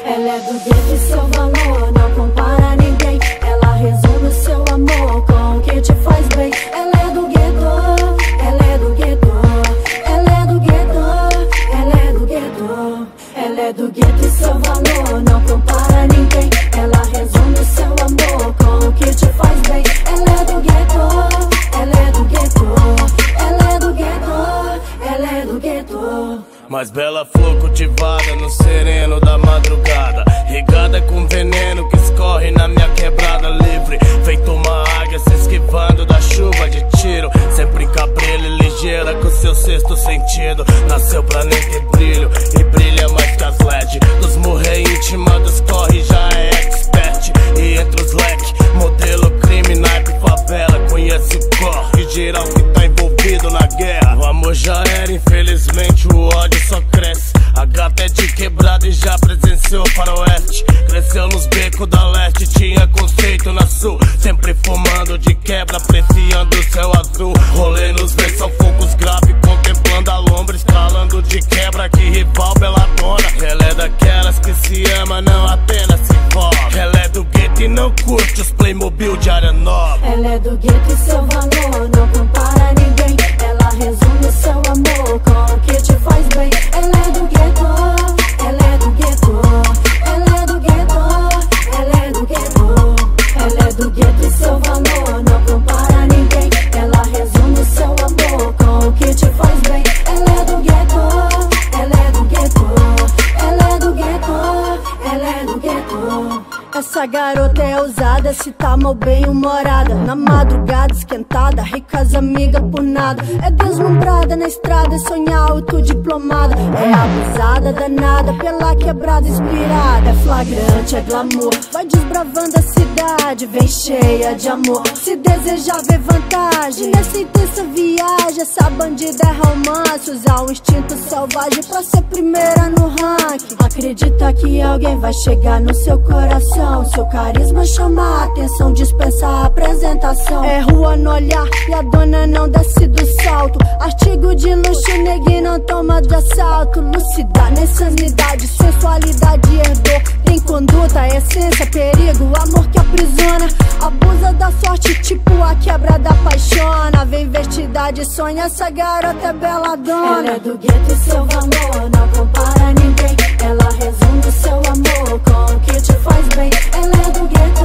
Ela é do gueto e seu valor não compara a ninguém. Ela resume o seu amor com o que te faz bem. Ela é do gueto, ela é do gueto, ela é do gueto, ela é do gueto. Ela é do gueto e seu valor não compara a ninguém. Ela resume o seu amor com o que te faz bem. Ela é do gueto, ela é do gueto, ela é do gueto, ela é do gueto. Mais bela flor cultivada no sereno da madrugada, regada com veneno que escorre na minha quebrada livre, feito uma águia se esquivando da chuva de tiro, sempre cabreira e ligeira com seu sexto sentido. Nasceu pra nem ter brilho e brilha mais que as LED dos morrer íntima dos corre, já é expert. E entre os leques, modelo crime, naipe, favela, conhece o corre geral que tá envolvido na guerra. O amor já era, infelizmente o ódio só cresce. A gata é de quebrada e já presenciou faroeste. Cresceu nos becos da leste, tinha conceito na sul, sempre fumando de quebra, apreciando o céu azul. Rolê nos versos, focos grave, contemplando a lombra, escalando de quebra, que rival beladona. Ela é daquelas que se ama, não apenas se envolve. Ela é do gueto e não curte os Playmobil de área nova. Ela é do gueto e seu valor não compara a ninguém. Ela resume o seu amor com o que te faz bem. Ela é do gueto, ela é do gueto, ela é do gueto, ela é do gueto. Ela é do gueto e seu valor não compara a ninguém. Ela resume o seu amor com o que te faz bem. Ela é do gueto, ela é do gueto, ela é do gueto, ela é do gueto. Essa garota é ousada, se tá mal bem-humorada, na madrugada esquentada, ricas amiga por nada. É deslumbrada na estrada e sonha autodiplomada. É abusada, danada, pela quebrada inspirada. É flagrante, é glamour, vai desbravando a cidade, vem cheia de amor. Se desejar ver vantagem nessa intensa viagem, essa bandida é romance, usa o instinto selvagem pra ser primeira no ranking. Acredita que alguém vai chegar no seu coração. Seu carisma chama a atenção, dispensa a apresentação. É rua no olhar e a dona não desce do salto. Artigo de luxo, neguinho não toma de assalto. Lucidar, insanidade, sensualidade herdou. Tem conduta, essência, perigo, amor que aprisiona. Abusa da sorte, tipo a quebra da paixona. Vem vestida de sonho, essa garota é beladona. Ela é do gueto e seu valor não compara a ninguém. Ela resume o seu amor com o que te faz bem. Ela é do gueto,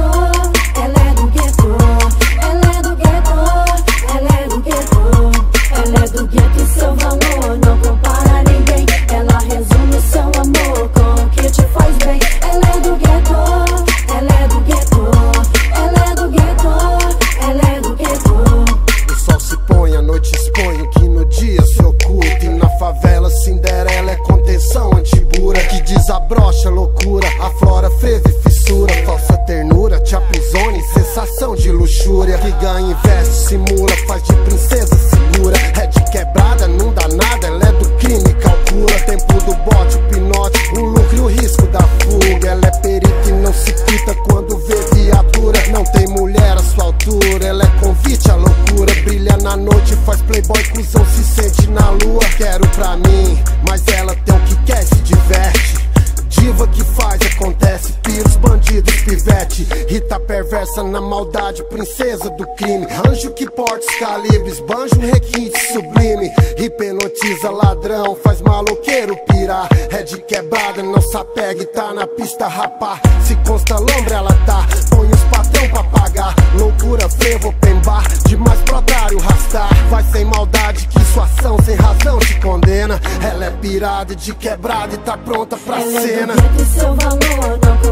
ela é do gueto, ela é do gueto, ela é do gueto. Ela é do gueto e seu valor não compara a ninguém. Ela resume o seu amor com o que te faz bem. Ela é do gueto, ela é do gueto, ela é do gueto, ela é do gueto. O sol se põe, a noite expõe o que no dia se oculta. E na favela Cinderela é contenção antibura, que desabrocha loucura, aflora frevo e fissura. Falsa ternura te aprisiona em sensação de luxúria, que ganha, investe, simula, faz de princesa segura. É de quebrada, não dá nada, ela é do crime, calcula. Tempo do bote, o pinote, o lucro e o risco da fuga. Ela é perita e não se quita quando vê viatura. Não tem mulher à sua altura, ela é convite à loucura. Brilha na noite, faz playboy, cuzão se sente na lua. Quero pra mim, mas ela tem o que quer, se diverte. Diva que faz, acontece, piros, bandidos, pivete. Rita perversa na maldade, princesa do crime. Anjo que porta os calibres, banjo, requinte sublime. Hipnotiza ladrão, faz maloqueiro pirar. É de quebrada, não se apega e tá na pista rapar. Se consta lombra ela tá, põe os patrão pra pagar. Loucura, frevo, open bar, demais pro otário rastar. Vai sem maldade que sua ação sem razão te condena. Ela é pirada e de quebrada e tá pronta pra cena. Ela é do gueto e seu valor não